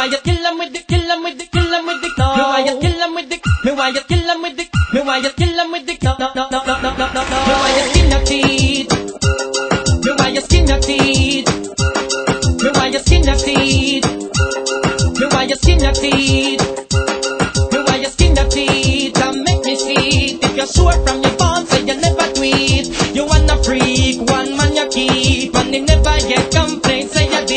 why you kill 'em with the, kill 'em with the, kill 'em with the, me why you kill 'em with the, me why you kill 'em with the, me why you kill 'em with the, no, me why you skin your teeth, me why you skin your teeth, me why you skin your teeth, me why you skin your teeth, me why you skin your teeth, and make me see if you're sure from your bones, say you never tweet, you wanna freak, one man you keep, and they never get complaints, say you